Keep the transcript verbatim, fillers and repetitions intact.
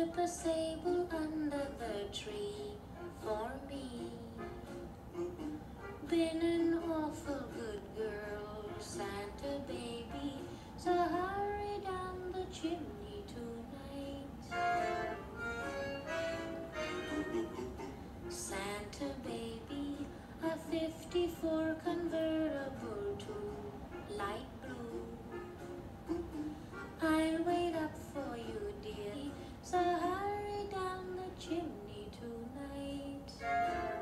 super sable under the tree for me. Been an awful good girl, Santa baby, so hurry down the chimney tonight. Santa baby, a fifty-four convertible to light blue. I'll wait up for you, dear, so hurry down the chimney tonight.